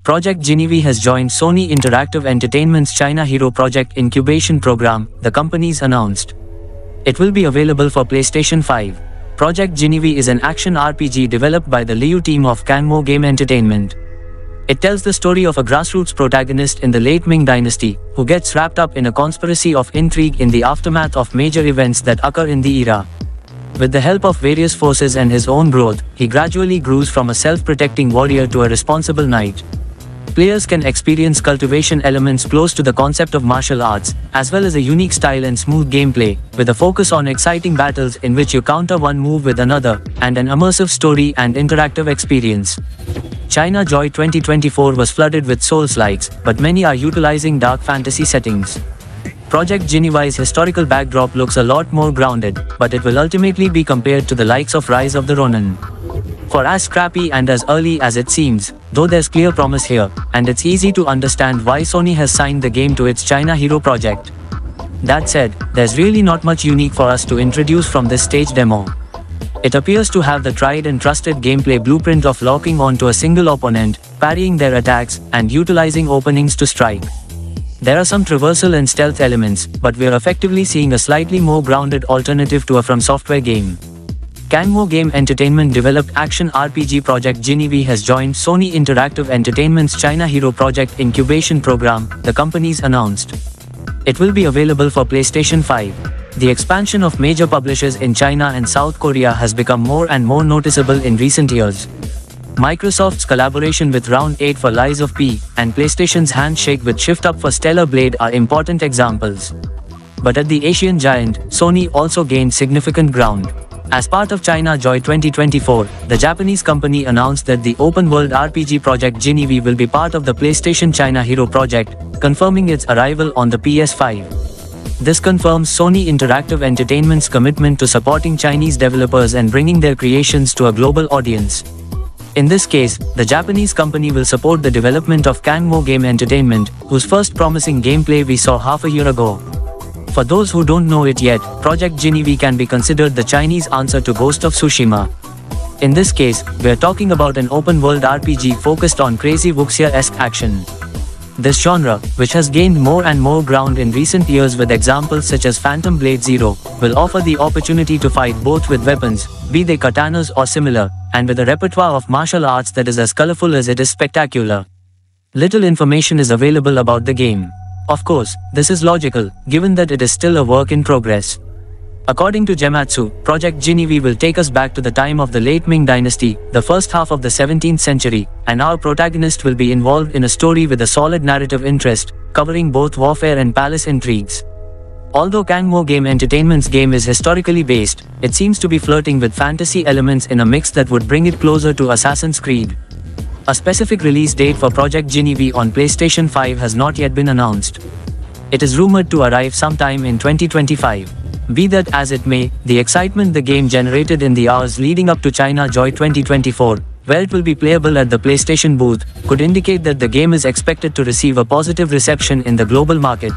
Project Genevieve has joined Sony Interactive Entertainment's China Hero Project Incubation Program, the company's announced. It will be available for PlayStation 5. Project Genevieve is an action RPG developed by the Liu team of Canmo Game Entertainment. It tells the story of a grassroots protagonist in the late Ming Dynasty, who gets wrapped up in a conspiracy of intrigue in the aftermath of major events that occur in the era. With the help of various forces and his own growth, he gradually grows from a self-protecting warrior to a responsible knight. Players can experience cultivation elements close to the concept of martial arts, as well as a unique style and smooth gameplay, with a focus on exciting battles in which you counter one move with another, and an immersive story and interactive experience. China Joy 2024 was flooded with Souls-likes, but many are utilizing dark fantasy settings. Project Genevieve's historical backdrop looks a lot more grounded, but it will ultimately be compared to the likes of Rise of the Ronin. For as scrappy and as early as it seems, though there's clear promise here, and it's easy to understand why Sony has signed the game to its China Hero project. That said, there's really not much unique for us to introduce from this stage demo. It appears to have the tried and trusted gameplay blueprint of locking onto a single opponent, parrying their attacks, and utilizing openings to strike. There are some traversal and stealth elements, but we're effectively seeing a slightly more grounded alternative to a From Software game. Canmo Game Entertainment developed action RPG Project Genevieve has joined Sony Interactive Entertainment's China Hero Project Incubation Program, the company's announced. It will be available for PlayStation 5. The expansion of major publishers in China and South Korea has become more and more noticeable in recent years. Microsoft's collaboration with Round 8 for Lies of P, and PlayStation's handshake with Shift Up for Stellar Blade are important examples. But at the Asian giant, Sony also gained significant ground. As part of China Joy 2024, the Japanese company announced that the open-world RPG Project Genevieve will be part of the PlayStation China Hero project, confirming its arrival on the PS5. This confirms Sony Interactive Entertainment's commitment to supporting Chinese developers and bringing their creations to a global audience. In this case, the Japanese company will support the development of Canmo Game Entertainment, whose first promising gameplay we saw half a year ago. For those who don't know it yet, Project Genevieve can be considered the Chinese answer to Ghost of Tsushima. In this case, we're talking about an open-world RPG focused on crazy wuxia-esque action. This genre, which has gained more and more ground in recent years with examples such as Phantom Blade Zero, will offer the opportunity to fight both with weapons, be they katanas or similar, and with a repertoire of martial arts that is as colorful as it is spectacular. Little information is available about the game. Of course, this is logical, given that it is still a work in progress. According to Gematsu, Project Genevieve will take us back to the time of the late Ming Dynasty, the first half of the 17th century, and our protagonist will be involved in a story with a solid narrative interest, covering both warfare and palace intrigues. Although Canmo Game Entertainment's game is historically based, it seems to be flirting with fantasy elements in a mix that would bring it closer to Assassin's Creed. A specific release date for Project Genevieve on PlayStation 5 has not yet been announced. It is rumored to arrive sometime in 2025. Be that as it may, the excitement the game generated in the hours leading up to China Joy 2024, where it will be playable at the PlayStation booth, could indicate that the game is expected to receive a positive reception in the global market.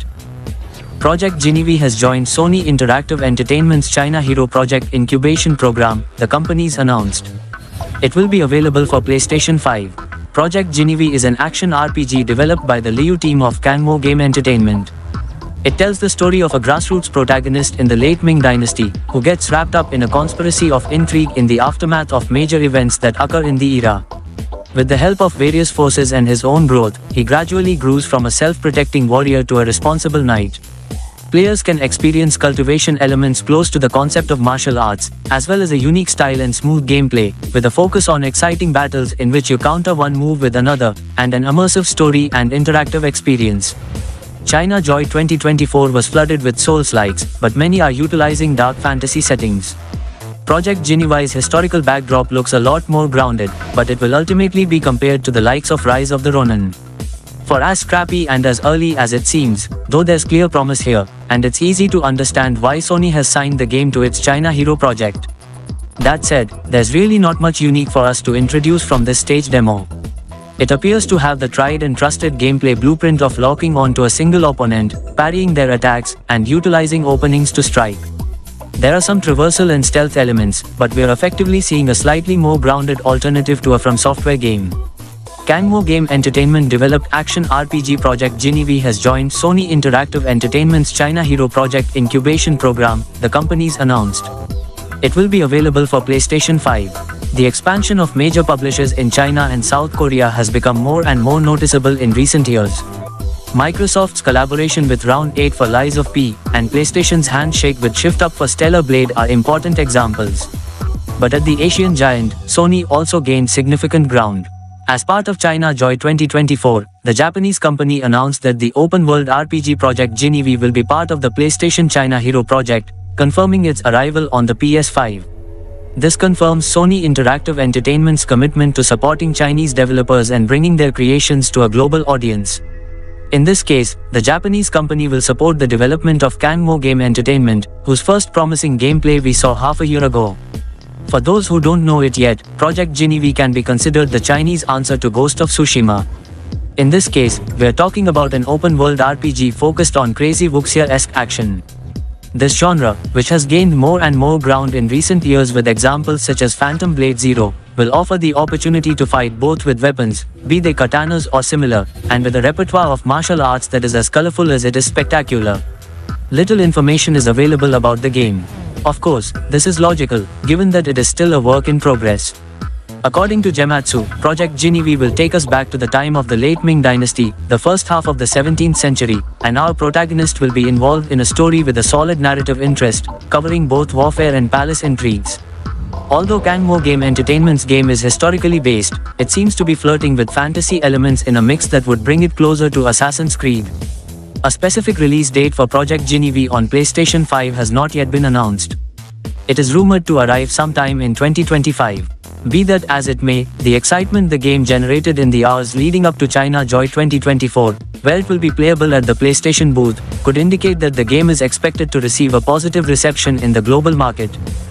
Project Genevieve has joined Sony Interactive Entertainment's China Hero Project Incubation Program, the company's announced. It will be available for PlayStation 5. Project Genevieve is an action RPG developed by the Liu team of Canmo Game Entertainment. It tells the story of a grassroots protagonist in the late Ming Dynasty, who gets wrapped up in a conspiracy of intrigue in the aftermath of major events that occur in the era. With the help of various forces and his own growth, he gradually grows from a self-protecting warrior to a responsible knight. Players can experience cultivation elements close to the concept of martial arts, as well as a unique style and smooth gameplay, with a focus on exciting battles in which you counter one move with another, and an immersive story and interactive experience. China Joy 2024 was flooded with Souls-likes, but many are utilizing dark fantasy settings. Project Genevieve's historical backdrop looks a lot more grounded, but it will ultimately be compared to the likes of Rise of the Ronin. For as scrappy and as early as it seems, though there's clear promise here, and it's easy to understand why Sony has signed the game to its China Hero project. That said, there's really not much unique for us to introduce from this stage demo. It appears to have the tried and trusted gameplay blueprint of locking onto a single opponent, parrying their attacks, and utilizing openings to strike. There are some traversal and stealth elements, but we're effectively seeing a slightly more grounded alternative to a From Software game. Canmo Game Entertainment developed action RPG Project Genevieve has joined Sony Interactive Entertainment's China Hero Project incubation program, the companies announced. It will be available for PlayStation 5. The expansion of major publishers in China and South Korea has become more and more noticeable in recent years. Microsoft's collaboration with Round 8 for Lies of P and PlayStation's handshake with Shift Up for Stellar Blade are important examples. But at the Asian giant, Sony also gained significant ground. As part of China Joy 2024, the Japanese company announced that the open-world RPG Project Genevieve will be part of the PlayStation China Hero Project, confirming its arrival on the PS5. This confirms Sony Interactive Entertainment's commitment to supporting Chinese developers and bringing their creations to a global audience. In this case, the Japanese company will support the development of Canmo Game Entertainment, whose first promising gameplay we saw half a year ago. For those who don't know it yet, Project Genevieve can be considered the Chinese answer to Ghost of Tsushima. In this case, we're talking about an open-world RPG focused on crazy wuxia-esque action. This genre, which has gained more and more ground in recent years with examples such as Phantom Blade Zero, will offer the opportunity to fight both with weapons, be they katanas or similar, and with a repertoire of martial arts that is as colorful as it is spectacular. Little information is available about the game. Of course, this is logical, given that it is still a work in progress. According to Gematsu, Project Genevieve will take us back to the time of the late Ming Dynasty, the first half of the 17th century, and our protagonist will be involved in a story with a solid narrative interest, covering both warfare and palace intrigues. Although Canmo Game Entertainment's game is historically based, it seems to be flirting with fantasy elements in a mix that would bring it closer to Assassin's Creed. A specific release date for Project Genevieve on PlayStation 5 has not yet been announced. It is rumored to arrive sometime in 2025. Be that as it may, the excitement the game generated in the hours leading up to China Joy 2024, where it will be playable at the PlayStation booth, could indicate that the game is expected to receive a positive reception in the global market.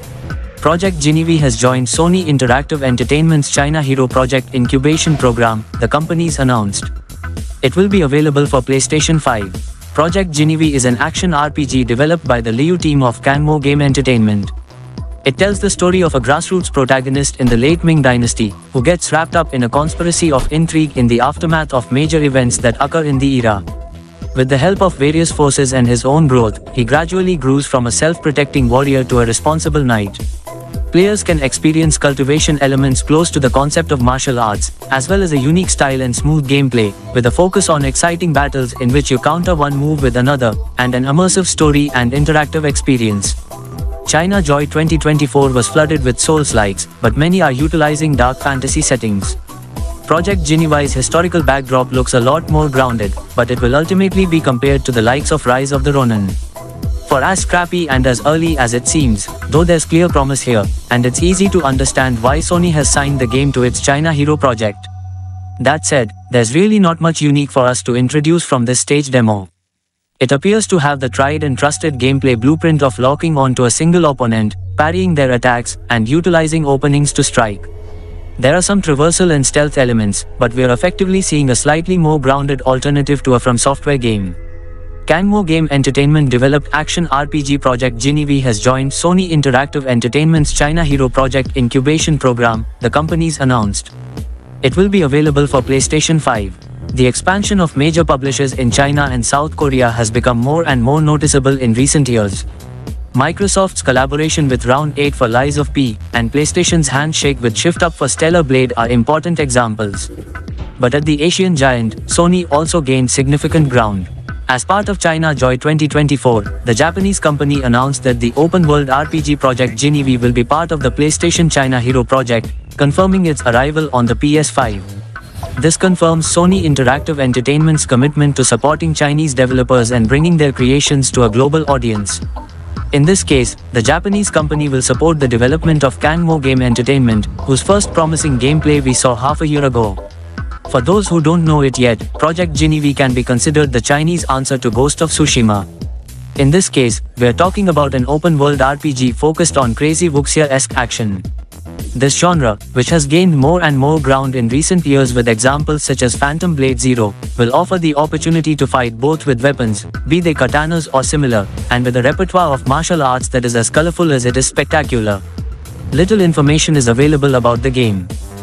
Project Genevieve has joined Sony Interactive Entertainment's China Hero Project incubation program, the companies announced. It will be available for PlayStation 5. Project Genevieve is an action RPG developed by the Liu team of Canmo Game Entertainment. It tells the story of a grassroots protagonist in the late Ming Dynasty, who gets wrapped up in a conspiracy of intrigue in the aftermath of major events that occur in the era. With the help of various forces and his own growth, he gradually grows from a self-protecting warrior to a responsible knight. Players can experience cultivation elements close to the concept of martial arts, as well as a unique style and smooth gameplay, with a focus on exciting battles in which you counter one move with another, and an immersive story and interactive experience. China Joy 2024 was flooded with Souls-likes, but many are utilizing dark fantasy settings. Project Genevieve's historical backdrop looks a lot more grounded, but it will ultimately be compared to the likes of Rise of the Ronin. For as scrappy and as early as it seems, though there's clear promise here, and it's easy to understand why Sony has signed the game to its China Hero project. That said, there's really not much unique for us to introduce from this stage demo. It appears to have the tried and trusted gameplay blueprint of locking onto a single opponent, parrying their attacks, and utilizing openings to strike. There are some traversal and stealth elements, but we're effectively seeing a slightly more grounded alternative to a From Software game. Canmo Game Entertainment developed action RPG Project Genevieve has joined Sony Interactive Entertainment's China Hero Project incubation program, the companies announced. It will be available for PlayStation 5. The expansion of major publishers in China and South Korea has become more and more noticeable in recent years. Microsoft's collaboration with Round 8 for Lies of P and PlayStation's handshake with Shift Up for Stellar Blade are important examples. But at the Asian giant, Sony also gained significant ground. As part of China Joy 2024, the Japanese company announced that the open-world RPG Project Genevieve will be part of the PlayStation China Hero Project, confirming its arrival on the PS5. This confirms Sony Interactive Entertainment's commitment to supporting Chinese developers and bringing their creations to a global audience. In this case, the Japanese company will support the development of Canmo Game Entertainment, whose first promising gameplay we saw half a year ago. For those who don't know it yet, Project Genevieve can be considered the Chinese answer to Ghost of Tsushima. In this case, we're talking about an open-world RPG focused on crazy wuxia-esque action. This genre, which has gained more and more ground in recent years with examples such as Phantom Blade Zero, will offer the opportunity to fight both with weapons, be they katanas or similar, and with a repertoire of martial arts that is as colorful as it is spectacular. Little information is available about the game.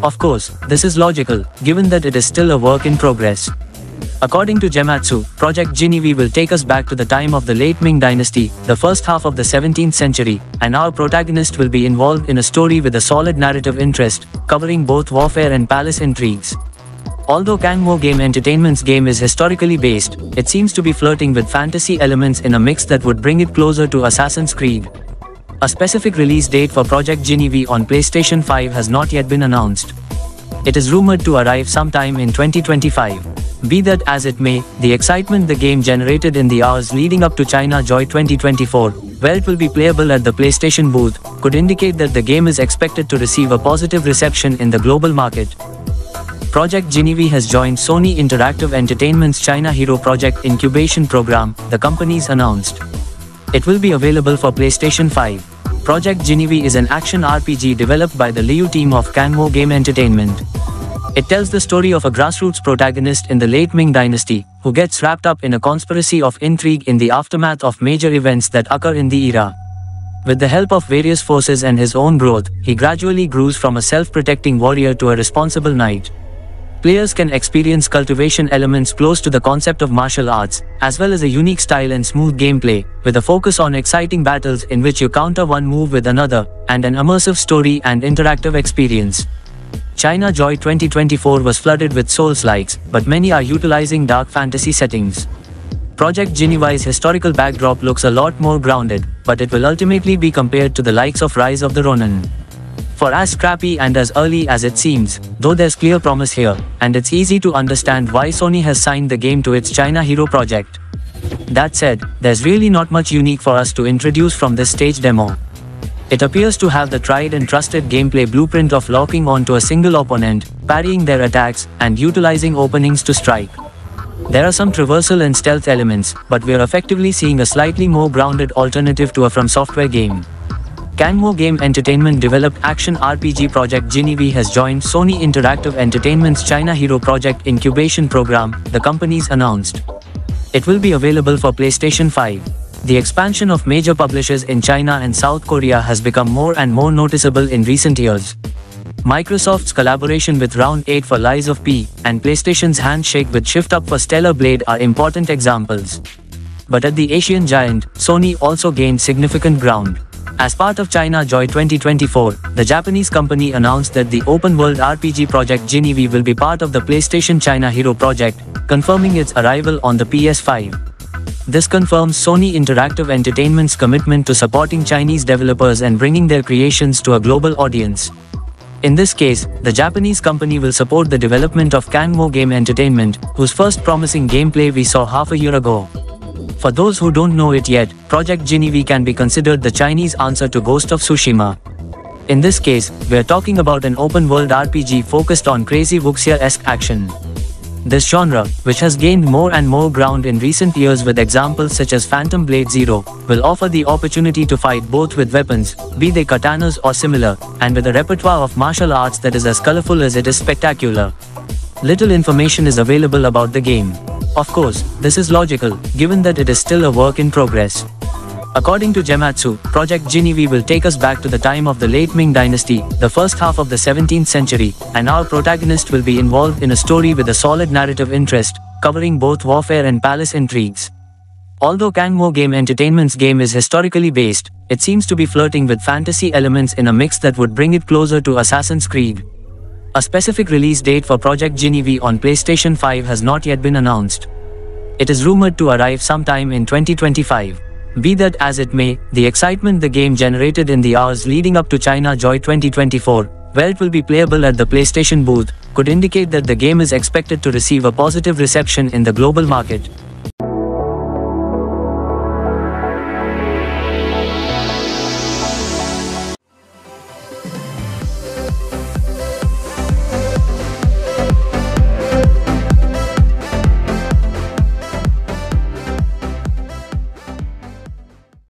Of course, this is logical, given that it is still a work in progress. According to Gematsu, Project Genevieve will take us back to the time of the late Ming Dynasty, the first half of the 17th century, and our protagonist will be involved in a story with a solid narrative interest, covering both warfare and palace intrigues. Although Kangmo Game Entertainment's game is historically based, it seems to be flirting with fantasy elements in a mix that would bring it closer to Assassin's Creed. A specific release date for Project Genevieve on PlayStation 5 has not yet been announced. It is rumored to arrive sometime in 2025. Be that as it may, the excitement the game generated in the hours leading up to China Joy 2024, where it will be playable at the PlayStation booth, could indicate that the game is expected to receive a positive reception in the global market. Project Genevieve has joined Sony Interactive Entertainment's China Hero Project incubation program, the companies announced. It will be available for PlayStation 5. Project Genevieve is an action RPG developed by the Liu team of Kangmo Game Entertainment. It tells the story of a grassroots protagonist in the late Ming Dynasty, who gets wrapped up in a conspiracy of intrigue in the aftermath of major events that occur in the era. With the help of various forces and his own growth, he gradually grows from a self-protecting warrior to a responsible knight. Players can experience cultivation elements close to the concept of martial arts, as well as a unique style and smooth gameplay, with a focus on exciting battles in which you counter one move with another, and an immersive story and interactive experience. China Joy 2024 was flooded with Souls-likes, but many are utilizing dark fantasy settings. Project Genevieve's historical backdrop looks a lot more grounded, but it will ultimately be compared to the likes of Rise of the Ronin. For as scrappy and as early as it seems, though there's clear promise here, and it's easy to understand why Sony has signed the game to its China Hero project. That said, there's really not much unique for us to introduce from this stage demo. It appears to have the tried and trusted gameplay blueprint of locking onto a single opponent, parrying their attacks, and utilizing openings to strike. There are some traversal and stealth elements, but we're effectively seeing a slightly more grounded alternative to a From Software game. Kangmo Game Entertainment developed action RPG Project Genevieve has joined Sony Interactive Entertainment's China Hero Project incubation program, the companies announced. It will be available for PlayStation 5. The expansion of major publishers in China and South Korea has become more and more noticeable in recent years. Microsoft's collaboration with Round 8 for Lies of P, and PlayStation's handshake with Shift Up for Stellar Blade are important examples. But at the Asian giant, Sony also gained significant ground. As part of China Joy 2024, the Japanese company announced that the open-world RPG Project Genevieve will be part of the PlayStation China Hero project, confirming its arrival on the PS5. This confirms Sony Interactive Entertainment's commitment to supporting Chinese developers and bringing their creations to a global audience. In this case, the Japanese company will support the development of Kangmo Game Entertainment, whose first promising gameplay we saw half a year ago. For those who don't know it yet, Project Genevieve can be considered the Chinese answer to Ghost of Tsushima. In this case, we're talking about an open-world RPG focused on crazy wuxia-esque action. This genre, which has gained more and more ground in recent years with examples such as Phantom Blade Zero, will offer the opportunity to fight both with weapons, be they katanas or similar, and with a repertoire of martial arts that is as colorful as it is spectacular. Little information is available about the game. Of course, this is logical, given that it is still a work in progress. According to Gematsu, Project Genevieve will take us back to the time of the late Ming Dynasty, the first half of the 17th century, and our protagonist will be involved in a story with a solid narrative interest, covering both warfare and palace intrigues. Although Kangmo Game Entertainment's game is historically based, it seems to be flirting with fantasy elements in a mix that would bring it closer to Assassin's Creed. A specific release date for Project Genevieve on PlayStation 5 has not yet been announced. It is rumored to arrive sometime in 2025. Be that as it may, the excitement the game generated in the hours leading up to China Joy 2024, where it will be playable at the PlayStation booth, could indicate that the game is expected to receive a positive reception in the global market.